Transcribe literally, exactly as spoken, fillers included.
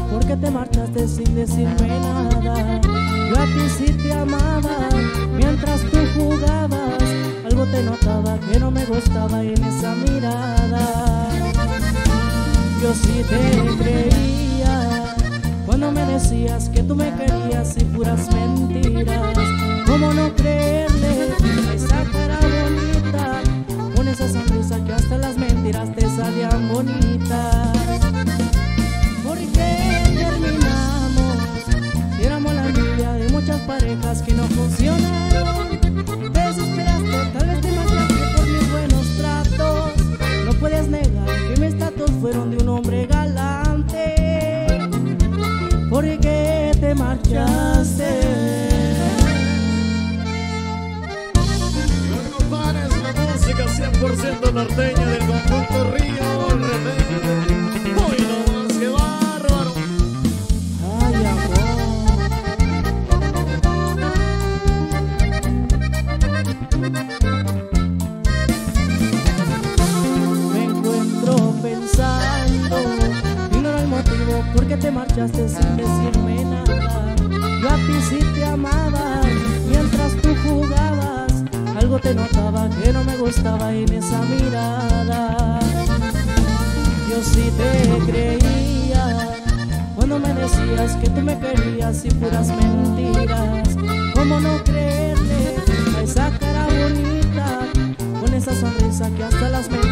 ¿por qué te marchaste sin decirme nada? Yo a ti sí te amaba, mientras tú jugabas. Algo te notaba que no me gustaba en esa mirada. Yo sí te creía cuando me decías que tú me querías y puras mentiras. ¿Cómo no creerle a esa cara bonita, con esa sonrisa que hasta las mentiras te salían bonitas? ¿Por qué terminamos? Si éramos la envidia de muchas parejas que no funcionaron. Desesperaste, tal vez te marchaste por mis buenos tratos. No puedes negar que mis tratos fueron de un hombre galante. ¿Por qué te marchaste? Los compadres, la música cien por ciento norteña del conjunto Río Rebelde. Hoy no más, que bárbaro. Ay, amor. Me encuentro pensando, ignoro el motivo por qué te marchaste sin decirme nada. Yo a ti sí te amaba, mientras tú jugabas. Algo te notaba que no me gustaba en esa mirada. Yo sí te creía cuando me decías que tú me querías y puras mentiras. ¿Cómo no creerle a esa cara bonita, con esa sonrisa que hasta las mentiras